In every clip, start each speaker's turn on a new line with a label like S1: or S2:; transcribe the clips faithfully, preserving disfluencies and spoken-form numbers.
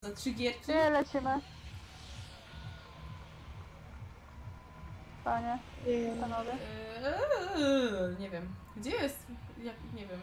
S1: Za trzy gierki?
S2: Gdzie lecimy? Panie, panowie.
S1: Eee, nie wiem. Gdzie jest? Jak, nie wiem.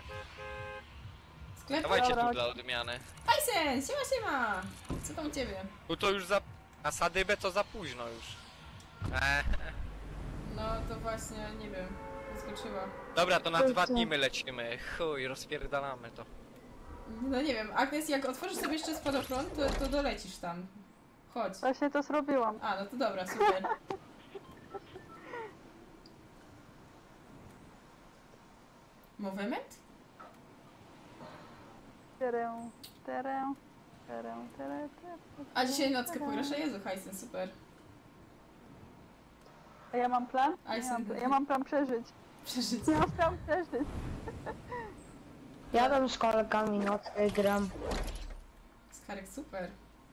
S1: Sklep?
S3: Dawajcie
S2: Dobra,
S3: tu dla odmiany.
S1: Tyson! Siema, siema! Co tam u ciebie?
S3: Tu to już za... Na sadybę to za późno już. Eee.
S1: No to właśnie, nie wiem. Wyskoczyła.
S3: Dobra, to na dwa dni my lecimy. Chuj, rozpierdalamy to.
S1: No nie wiem, Agnes, jak otworzysz sobie jeszcze spadochron, to, to dolecisz tam. Chodź.
S2: Właśnie to zrobiłam.
S1: A, no to dobra, super. Movement?
S2: Terę, terę, terę, terę, terę.
S1: A dzisiaj nockę pograsz? A Jezu, hajsen, super.
S2: A ja mam plan?
S1: A
S2: Ja mam,
S1: jestem-
S2: ja mam plan przeżyć.
S1: Przeżyć.
S2: Ja mam plan przeżyć.
S4: Ja tam z kolegami nockę gram.
S1: Skarek, super.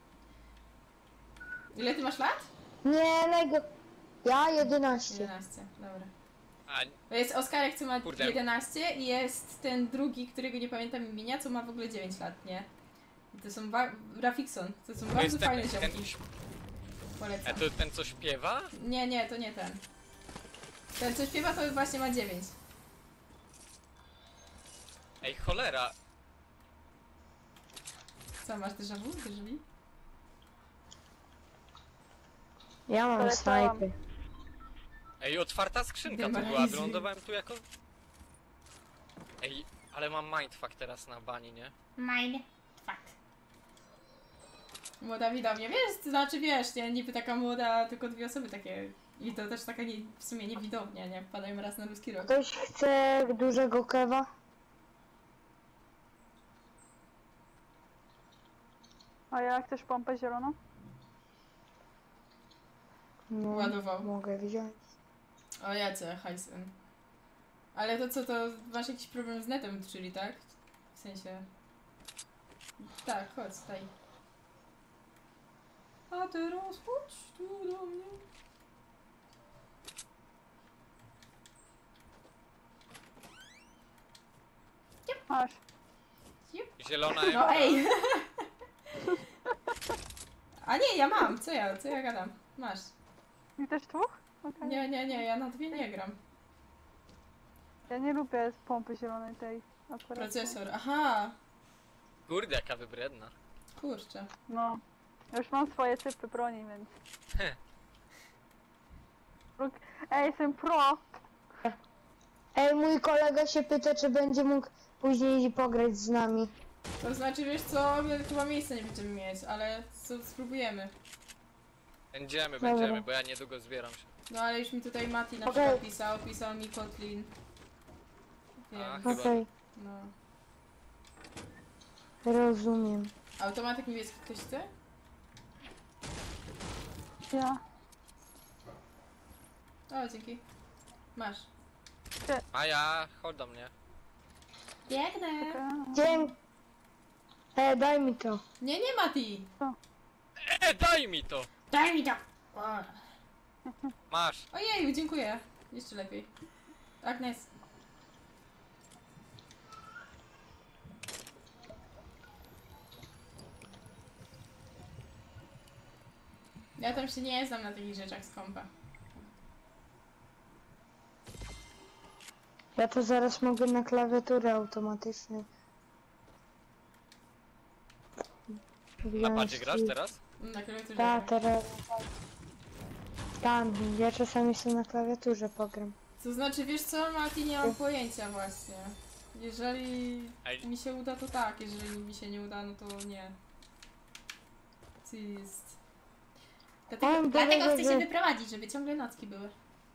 S1: Ile ty masz lat?
S4: Nie, nego... Ja jedenaście.
S1: jedenaście, dobra.
S3: A,
S1: To jest Oskarek, co ma
S3: Kurde.
S1: jedenaście i jest ten drugi, którego nie pamiętam imienia, co ma w ogóle dziewięć lat, nie? I to są ba- Rafikson, to są
S3: to
S1: bardzo
S3: jest ten,
S1: fajne
S3: ten,
S1: ziomki.
S3: a
S1: Polecam.
S3: to ten co śpiewa?
S1: Nie, nie, to nie ten. Ten, co śpiewa, to właśnie ma dziewięć.
S3: Ej, cholera.
S1: Co, masz déjà vu? Déjà vu?
S4: Ja mam
S2: Poleciałam.
S4: snajpy.
S3: Ej, otwarta skrzynka to była,
S1: Demoralizuj.
S3: wylądowałem tu jako... Ej, ale mam mindfuck teraz na bani, nie?
S1: Mine. Fuck. Młoda widownia, wiesz, to znaczy wiesz, nie, niby taka młoda, tylko dwie osoby takie. I to też taka nie, w sumie niewidownia, nie? Wpadają raz na ruski rok.
S4: Ktoś chce dużego kewa?
S2: A ja chcesz pompę zieloną?
S4: No,
S1: Ładował.
S4: mogę wziąć.
S1: O jace, hajsen. Ale to co, to masz jakiś problem z netem, czyli tak? W sensie... Tak, chodź, staj. A teraz chodź tu do mnie.
S2: Masz.
S3: Zielona
S1: No
S3: emka.
S1: ej! A nie, ja mam, co ja, co ja gadam? Masz.
S2: I też dwóch? Okej.
S1: Nie, nie, nie, ja na dwie nie gram.
S2: Ja nie lubię pompy zielonej tej akurat.
S1: Procesor, aha!
S3: Kurde, jaka wybredna.
S1: Kurczę.
S2: No. Ja już mam swoje typy broni, więc...
S3: Heh.
S2: Ruk- Ej, jestem pro!
S4: Ej, mój kolega się pyta, czy będzie mógł później pograć z nami.
S1: To znaczy, wiesz co, my chyba miejsca nie będziemy mieć, ale co, spróbujemy.
S3: Będziemy,
S4: Dobra.
S3: będziemy, bo ja niedługo zbieram się.
S1: No ale już mi tutaj Mati na
S4: Okej.
S1: przykład pisał, pisał mi Kotlin.
S3: A,
S1: Wiem,
S3: chyba.
S4: Okej,
S1: no.
S4: rozumiem.
S1: Automatyk niebieski ktoś chce?
S2: Ja.
S1: O, dzięki. Masz.
S3: A ja, chodź do mnie.
S1: Biegnę!
S4: Dzień. E, daj mi to.
S1: Nie, nie Mati!
S3: E, daj mi to!
S1: Daj mi to! O.
S3: Masz.
S1: Ojeju, dziękuję. Jeszcze lepiej. Agnes. Ja tam się nie znam na takich rzeczach z kompa.
S4: Ja to zaraz mogę na klawiaturę automatycznej.
S3: Na padzie grasz teraz?
S1: Na klawiaturze.
S4: Tak, teraz. Tam, ja czasami sobie na klawiaturze pogram.
S1: To znaczy, wiesz co, Mati, nie mam pojęcia właśnie. Jeżeli
S3: Ej.
S1: mi się uda, to tak. Jeżeli mi się nie uda, no to nie. Co jest... Dlatego,
S4: Mam
S1: dlatego
S4: dobrego,
S1: chcę się
S4: że-
S1: wyprowadzić, żeby ciągle nocki były.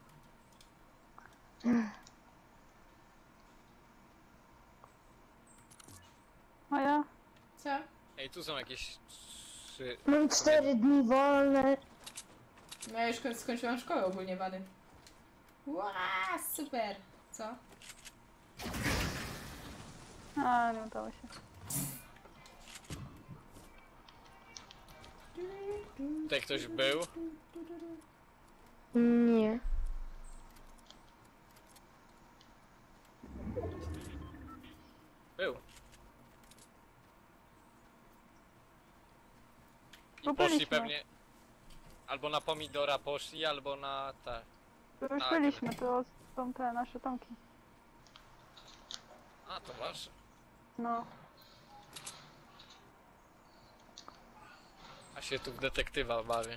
S2: A ja?
S1: Co?
S3: Ej, tu są jakieś trzy...
S4: Mam cztery dni wolne.
S1: No ja już skoń- skończyłam szkołę ogólnie, Wady. Ła, super! Co?
S2: A, nie udało się.
S3: Tutaj ktoś był.
S4: Nie.
S3: Był. poszli
S2: byliśmy.
S3: pewnie... Albo na pomidora poszli, albo na te...
S2: Tu już
S3: Tak.
S2: byliśmy, to są te nasze tomki.
S3: A, to wasze.
S2: No.
S3: A się tu w detektywa bawię.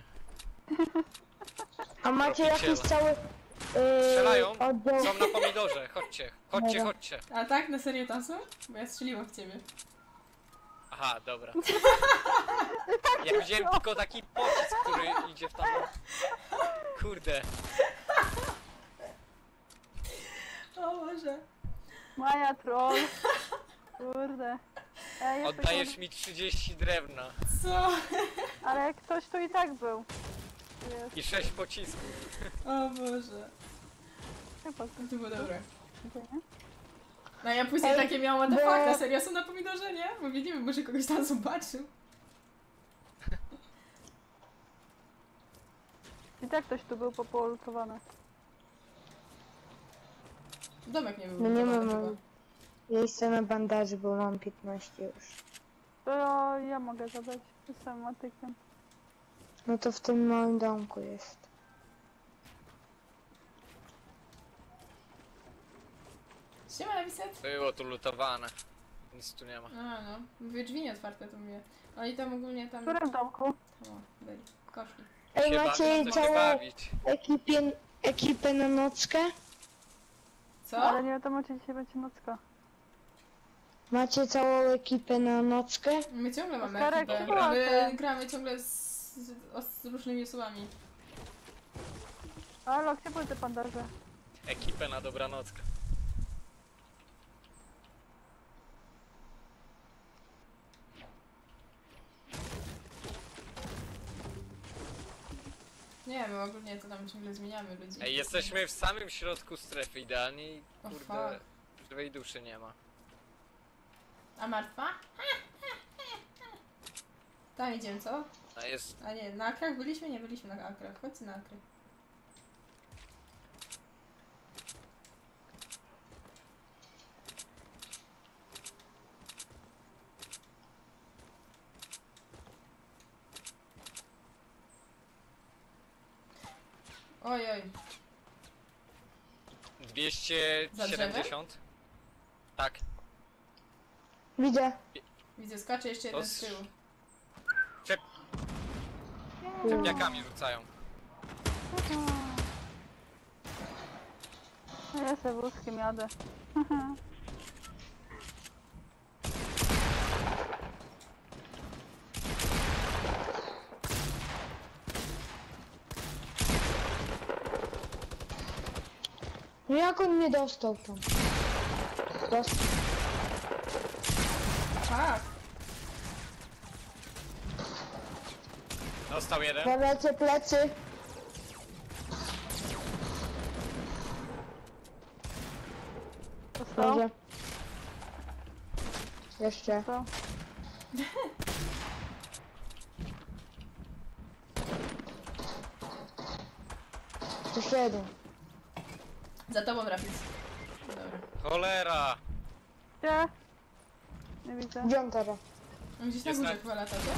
S4: A macie
S3: Tropiciela.
S4: jakiś cały... Yy,
S3: Strzelają?
S4: oddział...
S3: Są na pomidorze, chodźcie, chodźcie,
S4: Dobra.
S3: chodźcie.
S1: A tak, na serio tam są? Bo ja strzeliłam w ciebie.
S3: Aha, dobra. Ja widziałem tylko taki pocisk, który idzie w tam. Kurde.
S1: O Boże.
S2: Maja troll. Kurde. Ej, jest
S3: Oddajesz
S2: taki-
S3: mi trzydzieści drewna
S1: Co?
S2: Ale ktoś tu i tak był. Jest.
S3: i sześć pocisków.
S1: O Boże.
S2: Chyba
S1: To było dobre.
S2: nie?
S1: No ja później
S4: Ej,
S1: takie miałam, what the
S4: bo-
S1: fuck, na serio są na pomidorze, nie? Mówię, nie wiem, może kogoś tam zobaczył.
S2: I tak ktoś tu był popolutowany.
S1: Domek nie był
S4: No nie
S1: budowany
S4: mam
S1: chyba.
S4: miejsca na bandaży, bo mam piętnaście już.
S2: To ja mogę zabrać. Jestem matykiem.
S4: No to w tym małym domku jest.
S1: Siema, Nawiset.
S3: Było tu lutowane. Nic tu nie ma.
S1: A no, mówię, drzwi nie otwarte, to mówię. Oni tam ogólnie tam...
S2: W którym domku?
S1: O, byli, koszli.
S4: Ej,
S3: Się
S4: macie
S3: bawić, to się
S4: całą
S3: bawić.
S4: ekipę, ekipę na nockę?
S1: Co?
S2: Ale nie wiadomo, czy dzisiaj będzie nocka.
S4: Macie całą ekipę na nockę?
S1: My ciągle mamy
S2: Oskarek,
S1: ekipę.
S2: chyba
S1: My
S2: ten.
S1: gramy ciągle z, z, z różnymi osobami.
S2: Halo, gdzie były te pandarze?
S3: Ekipę na dobranockę.
S1: Nie, my ogólnie to tam ciągle zmieniamy ludzi.
S3: Ej, jesteśmy w samym środku strefy idealnie i
S1: O,
S3: kurde, żywej duszy nie ma.
S1: A martwa? Tam idziemy, co?
S3: A jest...
S1: A nie, na akrach byliśmy? Nie byliśmy na akrach. Chodźcie na akry. Oj, oj.
S3: dwieście siedemdziesiąt? Tak.
S4: Widzę.
S1: Widzę, skacze jeszcze jeden
S3: To
S1: z
S3: s-
S1: tyłu.
S3: Czepiakami rzucają.
S2: No ja sobie wózkiem jadę.
S4: No jak on nie dostał tam? Dostał.
S1: Tak.
S3: Dostał jeden.
S4: Plecy, plecy.
S2: Dostał?
S4: Może. Jeszcze.
S2: Dostał.
S4: Jeszcze jeden.
S1: Za tobą, Rafis. Dobra.
S3: Cholera!
S2: Gdzie? Nie widzę.
S4: Gdzie on teraz?
S1: On gdzieś na
S3: Jest
S1: górze
S3: na-
S1: chyba lata, co?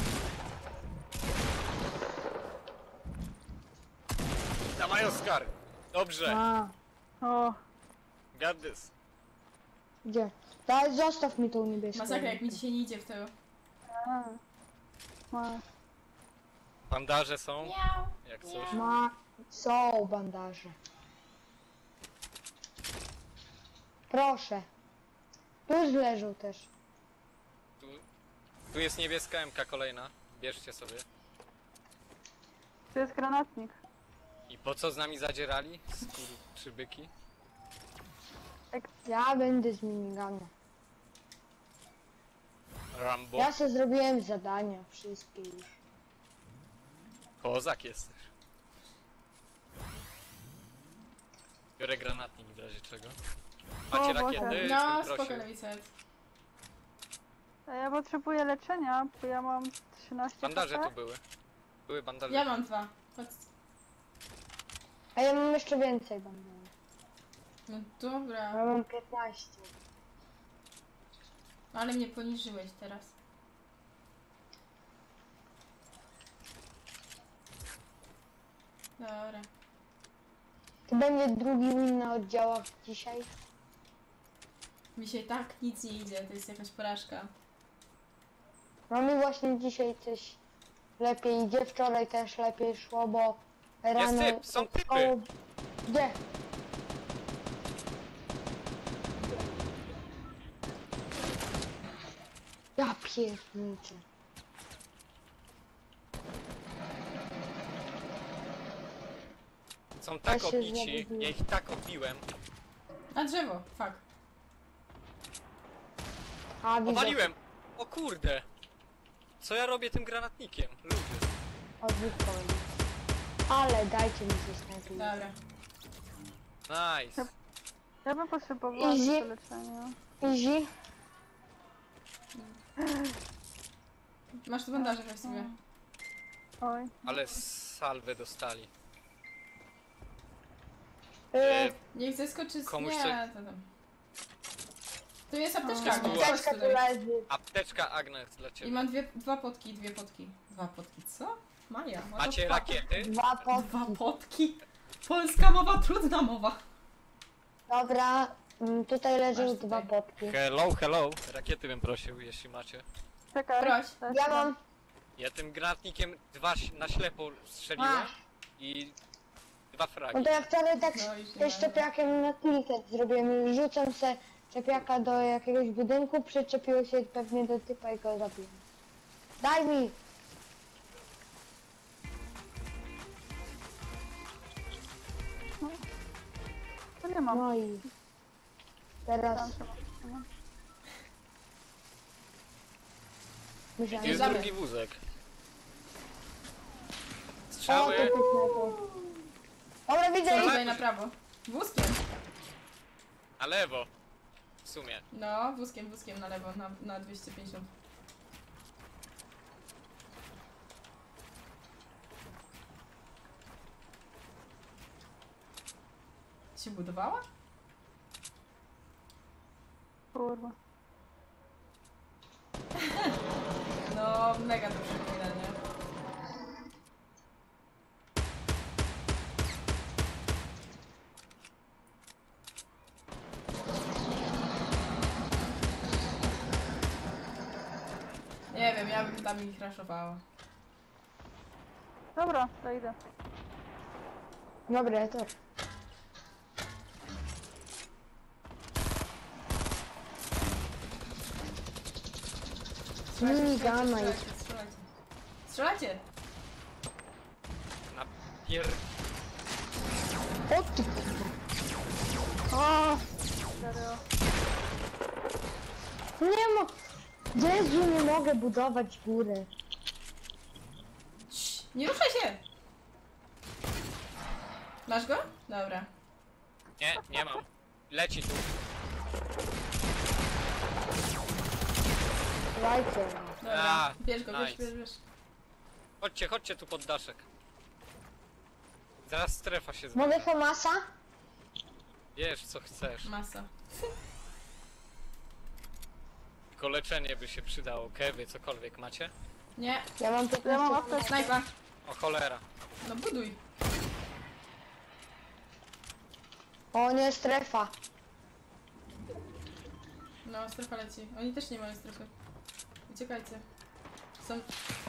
S3: Dawaj, Oskar! Dobrze,
S4: A,
S2: O,
S3: got this.
S4: gdzie? Daj, zostaw mi tą niebieską.
S1: Masakra, jak mi dzisiaj nie idzie w to.
S2: a. Masz.
S3: Bandaże są,
S1: Miau.
S3: jak coś.
S4: Ma... Są bandaże. Proszę. Tu już leżą też.
S3: Tu, tu jest niebieska M K kolejna. Bierzcie sobie.
S2: Tu jest granatnik.
S3: I po co z nami zadzierali? Skór czy byki?
S4: Ja będę z minigana.
S3: Rambo.
S4: Ja sobie zrobiłem zadania wszystkie już.
S3: Kozak jesteś. Biorę granatnik w razie czego. Macie
S2: O Boże.
S3: rakiety?
S1: No,
S3: Bym
S1: spoko,
S3: prosił.
S1: Nawiset.
S2: A ja potrzebuję leczenia, bo ja mam trzynaście
S3: Bandaże
S2: H P.
S3: tu były. Były bandaże.
S1: Ja mam dwa. Chodź.
S4: A ja mam jeszcze więcej bandaży.
S1: No dobra.
S4: Ja mam piętnaście.
S1: Ale mnie poniżyłeś teraz. Dobra.
S4: To będzie drugi win na oddziałach dzisiaj.
S1: Mi się tak nic nie idzie, to jest jakaś porażka.
S4: No mi właśnie dzisiaj coś lepiej idzie. Wczoraj też lepiej szło, bo rano...
S3: typ, są
S4: od
S3: typy.
S4: szkoły- Gdzie? Ja pierdolę.
S3: Są tak
S4: Ja się
S3: obici,
S4: zagubiłem.
S3: ja ich tak obiłem.
S1: A drzewo, fuck.
S4: A widzę.
S3: Powaliłem! O kurde! Co ja robię tym granatnikiem? Ludzie.
S4: Odwykołem. Ale dajcie mi coś lepiej.
S1: Dobra.
S3: Nice.
S2: Ja bym potrzebowała
S4: Easy.
S2: to leczenie.
S4: Easy.
S1: Masz tu bandaże weź sobie.
S2: Oj.
S3: Ale salwę dostali.
S4: Yy,
S1: Niech zeskoczy z...
S3: Komuś
S1: Nie,
S3: coś-
S1: to tam. Tu jest apteczka,
S3: Jest
S1: Agnes,
S3: tu-
S1: chodź
S4: Apteczka tu
S1: tutaj.
S4: leży.
S3: Apteczka Agnes dla
S1: I
S3: ciebie.
S1: mam dwie, dwa potki, dwie potki. Dwa potki, co? Maja, what the
S3: Macie
S1: fuck?
S3: rakiety?
S4: Dwa
S1: Dwa
S4: potki.
S1: potki? Polska mowa, trudna mowa.
S4: Dobra, mm, tutaj leżą
S1: Masz
S4: dwa
S1: tutaj.
S4: potki.
S3: Hello, hello. Rakiety bym prosił, jeśli macie.
S2: Czekaj.
S1: Proś.
S2: też
S4: Ja
S2: mam.
S4: mam.
S3: Ja tym granatnikiem dwa ś- na ślepo strzeliłem
S4: A.
S3: i dwa fragi.
S4: No to ja wczoraj tak
S1: No i się
S4: też
S1: ma.
S4: czepiakiem na kliket zrobiłem. Rzucam se czepiaka do jakiegoś budynku, przyczepiło się pewnie do typa i go zabiłem. Daj mi!
S2: To nie mam.
S4: No i teraz
S2: Tam trzeba. No.
S4: myślałem,
S3: Jest
S4: że...
S1: Bierzemy.
S3: drugi wózek.
S4: O, to
S3: Strzały!
S4: jest lepo. Dobra, widzę ich!
S1: Tutaj na prawo. Wózkiem.
S3: Na lewo. W sumie.
S1: No, wózkiem, wózkiem na lewo, na, na dwieście pięćdziesiąt. Się budowała?
S2: Kurwa.
S1: No, mega to przypomina, nie? Nie wiem, ja bym tam ich raszowała.
S2: Dobra, to idę.
S4: Dobra, to.
S1: Strzelajcie,
S4: Minigana
S1: strzelajcie,
S4: jest.
S1: strzelajcie. Strzelajcie!
S3: Na pier...
S4: O ty kurwa.
S2: O! Serio.
S4: Nie ma... Jezu, nie mogę budować góry.
S1: Cii, nie ruszaj się! Masz go? Dobra.
S3: Nie, nie mam. Leci tu.
S4: Dajcie.
S1: Dobra.
S3: A,
S1: Bierz go, bierz,
S3: nice.
S1: bierz, bierz.
S3: Chodźcie, chodźcie tu pod daszek. Zaraz strefa się
S4: Mogę
S3: zmieni.
S4: Famasa?
S3: Wiesz co chcesz.
S1: Masa.
S3: Tylko leczenie by się przydało. Kewy, cokolwiek macie?
S1: Nie,
S4: Ja mam
S2: Ja mam
S4: piętnaście.
S2: apteczkę.
S1: snajpa.
S3: O cholera.
S1: No buduj.
S4: O nie, strefa.
S1: No, strefa leci. Oni też nie mają strefy. Uciekajcie. Są...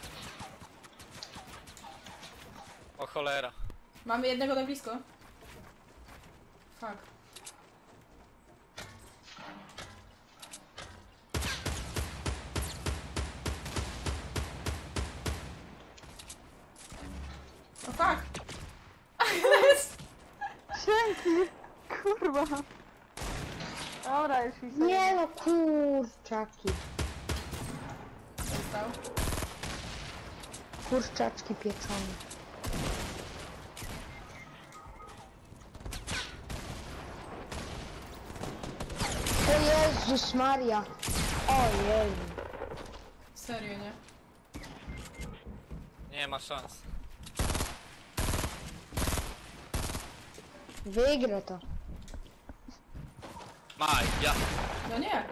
S3: O cholera.
S1: Mamy jednego na blisko. Fuck. O fuck!
S2: Dzięki! Kurwa. Dobra, już ich
S4: Nie no, kurczaki.
S1: Został.
S4: Kurczaczki pieczone. O Jezus Maria. O Jezu.
S1: Serio, nie?
S3: Nie ma szans.
S4: Wygrę to.
S3: Maj, ja.
S1: No nie!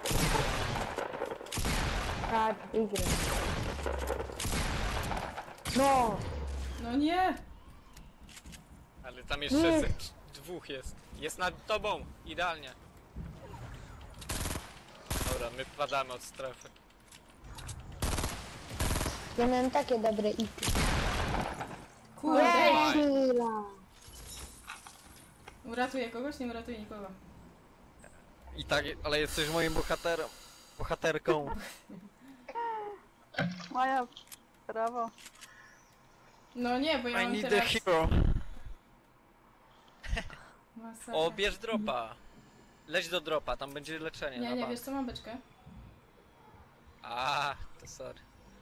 S4: Tak, wygrę. No.
S1: No nie!
S3: Ale tam jeszcze
S4: Nie.
S3: ze dwóch jest. Jest nad tobą, idealnie. Dobra, my padamy od strefy.
S4: Ja miałem takie dobre ity.
S1: Kurde,
S3: Daj.
S4: Chwila.
S1: uratuję kogoś, nie uratuję nikogo.
S3: I tak, ale jesteś moim bohaterem. Bohaterką.
S2: Maja, brawo.
S1: No nie, bo ja
S3: I
S1: mam
S3: need a
S1: teraz...
S3: hero.
S1: Masakra.
S3: O, bierz dropa. Leć do dropa, tam będzie leczenie.
S1: Nie,
S3: na
S1: nie,
S3: bank.
S1: wiesz co, mam beczkę.
S3: A, to sorry.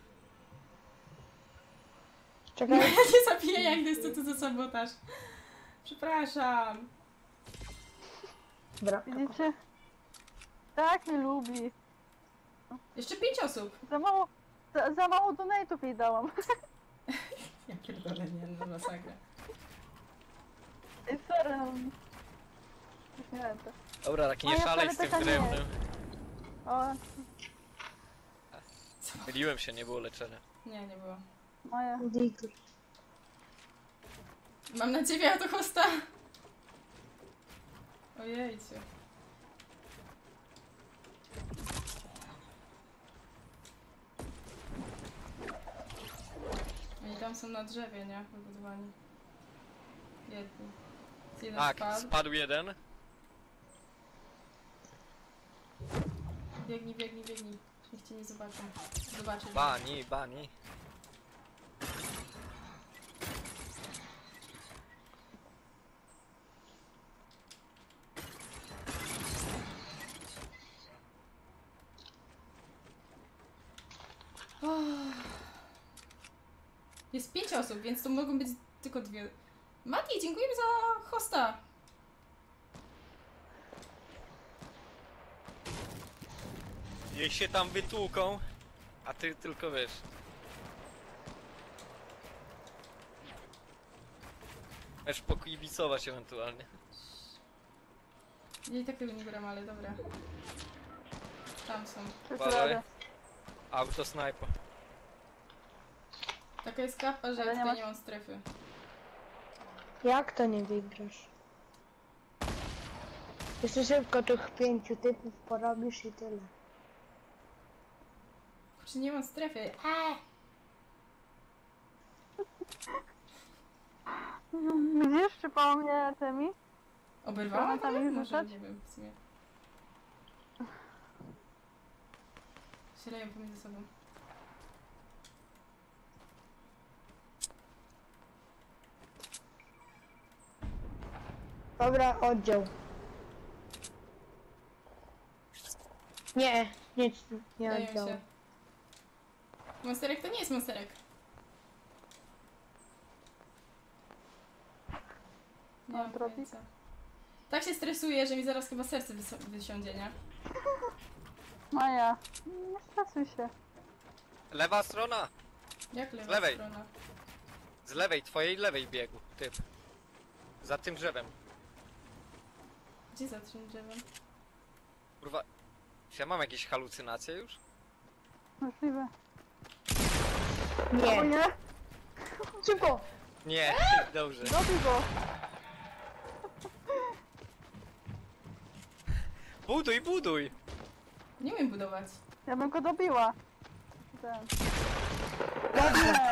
S4: Czekaj.
S1: Nie zabiję, jak to jest to, to za sabotaż. Przepraszam.
S4: Dobra.
S2: Widzicie? Tak mnie lubi.
S1: Jeszcze pięć osób.
S2: Za mało, za, za mało donate'ów jej dałam.
S1: Ja pierdolę, nie, no masakra.
S2: Ej, sorry, no. Nie wiem to.
S3: Dobra, tak nie
S2: Moja
S3: szalej z tym
S2: paleteka nie
S3: drewnem.
S2: O,
S1: Co?
S3: Myliłem się, nie było leczenia.
S1: Nie, nie było.
S2: Maja.
S4: Digur.
S1: Mam na ciebie autohosta. Ojejciu. Oni tam są na drzewie, nie? Wybudowani. Jedni. Z jeden
S3: Tak,
S1: spadł.
S3: spadł jeden.
S1: Biegnij, biegnij, biegnij. Niech cię nie zobaczą. Zobaczy.
S3: Bani, bani.
S1: Jest pięć osób, więc to mogą być tylko dwie. Mati, dziękujemy za hosta.
S3: Niech się tam wytłuką, a ty tylko wiesz. Możesz pokibicować ewentualnie.
S1: Ja i tak tego nie gram, ale dobra. Tam są.
S3: Uważaj. Auto snajpa.
S1: Taka jest kapa, że
S2: Ale
S1: ja
S2: nie
S1: tutaj
S2: masz-
S1: nie mam strefy.
S4: Jak to nie wygrasz? Jeszcze szybko tych pięciu typów porobisz i tyle.
S1: Kurczę, nie mam strefy. Eee!
S2: Widzisz, czypało mnie tymi?
S1: Oberwałam
S2: Tam
S1: tam?
S2: ich
S1: Może,
S2: rzucać?
S1: nie wiem, w sumie. Sierają pomiędzy sobą.
S4: Dobra, oddział. Nie, nic nie
S1: Dają
S4: oddział.
S1: się. Monsterek to nie jest monsterek. Nie mam
S2: Antropik?
S1: pojęcia. Tak się stresuję, że mi zaraz chyba serce wys- wysiądzie, nie?
S2: Maja, nie stresuj się.
S3: Lewa strona!
S1: Jak lewa
S3: lewej.
S1: strona?
S3: Z lewej, twojej lewej biegu, typ. Za tym drzewem.
S1: Gdzie za tym drzewem?
S3: Kurwa, czy ja mam jakieś halucynacje już?
S2: Możliwe. O
S4: Nie.
S2: nie,
S4: Szybko!
S3: Nie, dobrze.
S2: dobij go.
S3: Buduj, buduj!
S1: Nie umiem budować.
S2: Ja bym go dobiła. Ten. Ładnie.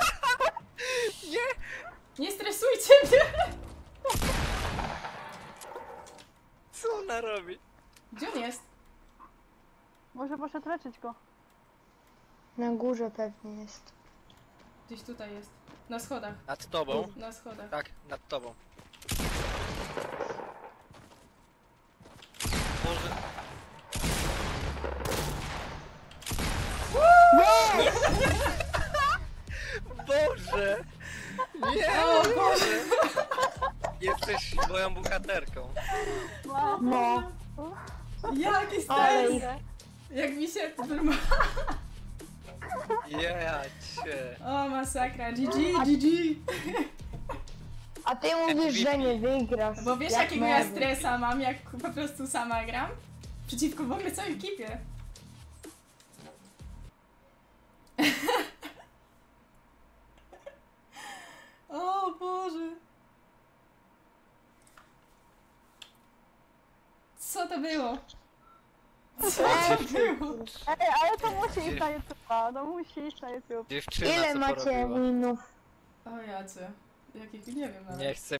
S1: Nie stresujcie mnie!
S3: Co ona robi?
S1: Gdzie on jest?
S2: Może poszedł leczyć go.
S4: Na górze pewnie jest.
S1: Gdzieś tutaj jest. Na schodach.
S3: Nad tobą?
S1: Na schodach.
S3: Tak, nad tobą. Boże. Boże! Nie!
S1: O Boże!
S3: Jesteś moją bohaterką.
S2: Maja,
S4: No.
S1: Jaki
S4: Ale
S1: stres!
S4: ich...
S1: Jak mi się...
S3: Ja cię.
S1: O masakra, G G, G G!
S4: A ty mówisz, że nie wygrasz.
S1: Bo wiesz
S4: Jak
S1: jakiego ja
S4: mogę.
S1: stresa mam, jak po prostu sama gram? Przeciwko w ogóle całej ekipie. O Boże! Co to było? Co to było?
S2: Ej, ale to musi iść na YouTube'a, no musi iść na YouTube.
S3: Dziewczyna,
S4: Ile
S3: co
S4: macie
S3: porobiła?
S4: winów?
S1: O jacy. Jakich nie wiem nawet.
S3: Nie chcę